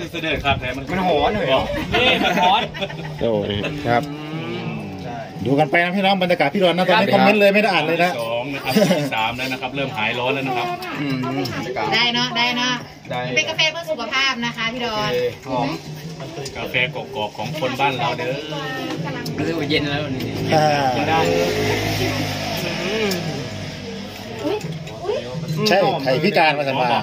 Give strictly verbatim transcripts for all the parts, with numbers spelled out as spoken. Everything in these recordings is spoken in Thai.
คือเสด็จครับแต่มันมันหอนเลยนี่มันหอนโอ้ยครับดูกันไปนะพี่น้องบรรยากาศพี่ดอนนะตอนนี้คอมเมนต์เลยไม่ได้อ่านเลยนะสองนะครับสามแล้วนะครับเริ่มหายร้อนแล้วนะครับได้เนาะได้เนาะเป็นกาแฟเพื่อสุขภาพนะคะพี่ดอนหอมกาแฟกรอกๆของคนบ้านเราเด้อรู้สึกว่าเย็นแล้วนี่กินได้ใช่ไข่พิการมาสัมมา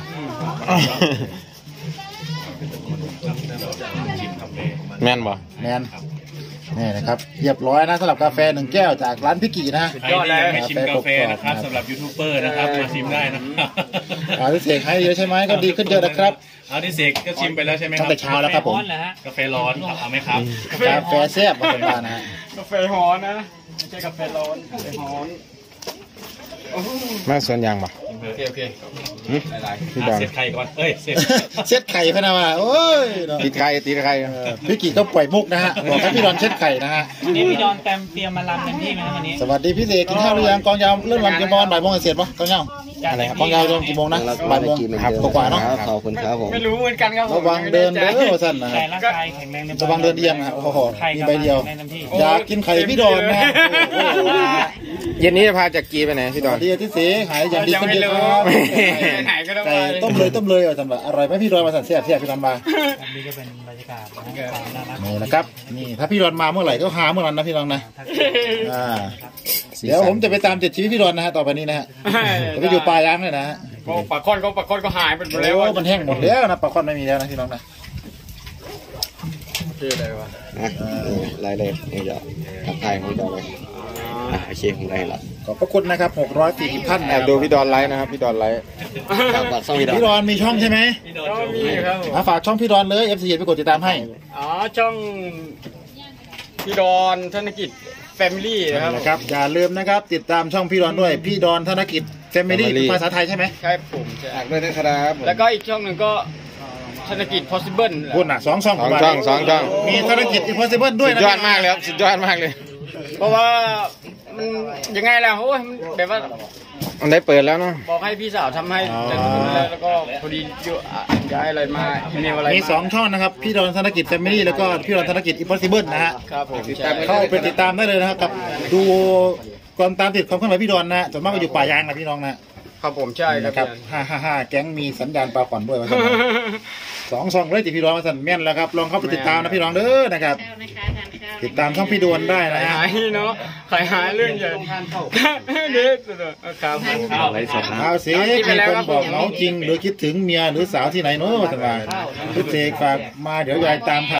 แมนบ่แมนนี่นะครับเรียบร้อยนะสำหรับกาแฟหนึ่งแก้วจากร้านพี่กี่นะใครที่ยังไม่ชิมกาแฟนะครับสำหรับยูทูบเบอร์นะครับมาชิมได้นะครับเอาที่เสกให้เยอะใช่ไหมก็ดีขึ้นเยอะนะครับเอาที่เสกก็ชิมไปแล้วใช่ไหมครับตั้งแต่เช้าแล้วครับผมกาแฟร้อนครับเอาไหมครับกาแฟแซ่บมาเป็นบ้านนะกาแฟฮ้อนนะไม่ใช่กาแฟร้อนกาแฟฮ้อนมาส่วนยางป่ะโอเคโอเคพี่ดอนเซตไข่ก่อนเอ้ยเซตเช็ดไข่พนะว่าโอ้ยตีไข่ตีไข่พี่กี่ก็ปล่อยมุกนะฮะบอกให้พี่ดอนเช็ดไข่นะฮะนี่พี่ดอนเต็มเตรียมมาลำเต็มที่ไหมวันนี้สวัสดีพี่เสกกินข้าวหรือยังกองยาวเริ่มลำกี่โมงบ่ายโมงเสร็จปะกองยาวอะไรกองยาวเริ่มกี่โมงนะบ่ายโมงครับกว่าเนาะขอบคุณครับผมไม่รู้เหมือนกันครับระวังเดินเด้อสั้นนะแต่ร่างกายแข็งแรงระวังเดินเอียงนะโอ้โหมีใบเดียวอยากกินไข่พี่ดอนนะเย็นนี้จะพาจากกีไปไหนพี่ดอนดีที่เสกหายอย่างดีขึ้นเยอะครับไก่ต้มเลยต้มเลยสำหรับอร่อยไหมพี่ดอนมาสั่นเสียบเสียบพี่ดอนมานี่ก็เป็นบรรยากาศนี่นะครับนี่ถ้าพี่ดอนมาเมื่อไหร่ก็หาเมื่อนั้นนะพี่ดอนนะอ่าเดี๋ยวผมจะไปตามติดชีวิตพี่ดอนนะฮะต่อไปนี้นะฮะจะไปอยู่ปลายล้างเลยนะฮะปลาค่อนก็ปลาค่อนก็หายไปหมดแล้วมันแห้งหมดแล้วนะปลาค่อนไม่มีแล้วนะพี่น้องนะชื่ออะไรวะไล่เลยนี่จะทักทายพี่ดอนเลยโอเคผมได้ละขอบพระคุณนะครับหกร้อยสี่สิบท่านแอบดูพี่ดอนไลฟ์นะครับพี่ดอนไลฟ์พี่ดอนมีช่องใช่ไหมมีครับฝากช่องพี่ดอนเลยเอฟซีไปกดติดตามให้อ๋อช่องพี่ดอนธนกิจแฟมิลี่นะครับอย่าลืมนะครับติดตามช่องพี่ดอนด้วยพี่ดอนธนกิจแฟมิลี่ภาษาไทยใช่ไหมใช่ผมฝากด้วยนะครับแล้วก็อีกช่องหนึ่งก็ธนกิจ possible พูดหนักสองช่องสองช่องสองช่องมีธนกิจ possible ด้วยสุดยอดมากเลยครับสุดยอดมากเลยเพราะว่ามันยังไงล่ะโอ้ยแบบว่ามันได้เปิดแล้วเนาะบอกให้พี่สาวทำให้แล้วก็พอดีย้ายอะไรมาอีเมลอะไรมีสองช่องนะครับพี่ดอนธนกิจแฟมิลี่แล้วก็พี่ดอนธนกิจ impossible นะฮะครับผมเข้าไปติดตามได้เลยนะครับกับดูความตามติดความเคลื่อนไหวพี่ดอนนะส่วนมากก็อยู่ป่ายางนะพี่น้องนะครับผมใช่ครับฮ่าฮ่าฮ่าแก๊งมีสัญญาณปลาขวัญด้วยมาสองช่องเลยติดพี่ดอนมาสั่นแม่นแล้วครับลองเข้าไปติดตามนะพี่น้องเด้อนะครับติดตามช่องพี่ดวนได้นะฮะหายเนาะขายหายเรื่องใหญ่เด็ดครับอะไรสดนะเอาสิมีคนบอกน้องจริงหรือคิดถึงเมียหรือสาวที่ไหนเนาะสบายพี่เสกฝากมาเดี๋ยวยายตาม